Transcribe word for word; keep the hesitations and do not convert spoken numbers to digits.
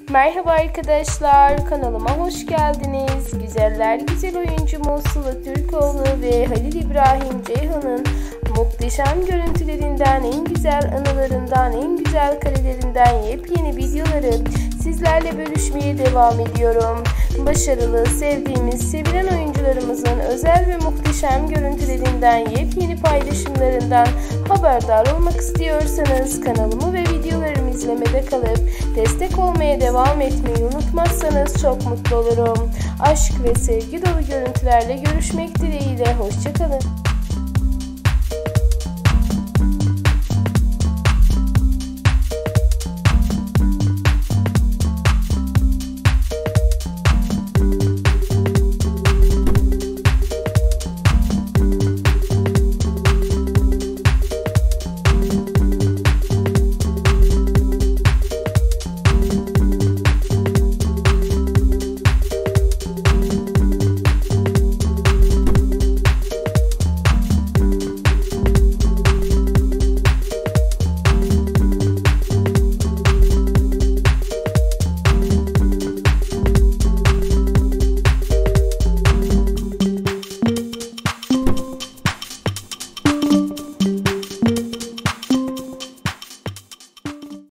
Merhaba arkadaşlar, kanalıma hoş geldiniz. Güzeller güzel oyuncumuz Sıla Türkoğlu ve Halil İbrahim Ceyhan'ın muhteşem görüntülerinden, en güzel anılarından, en güzel karelerinden yepyeni videoları sizlerle bölüşmeye devam ediyorum. Başarılı, sevdiğimiz, sevilen oyuncularımızın özel ve muhteşem görüntülerinden, yepyeni paylaşımlarından haberdar olmak istiyorsanız kanalımı ve videolarımı izlemede kalıp destek olmaya devam etmeyi unutmazsanız çok mutlu olurum. Aşk ve sevgi dolu görüntülerle görüşmek dileğiyle, hoşça kalın.